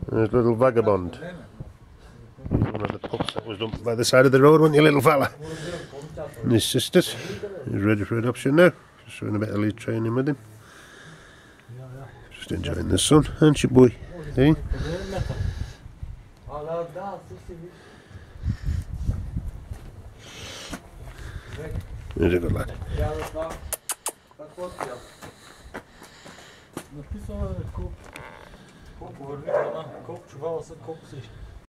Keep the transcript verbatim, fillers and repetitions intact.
There's little vagabond. He's one of the pups that was dumped by the side of the road, wasn't you, little fella? And his sisters. He's ready for adoption now. Just doing a bit of lead training with him. Just enjoying the sun, aren't you, boy? Eh? He's a good lad. Написано е коп. Коп върви, ама коп чувала са коп си.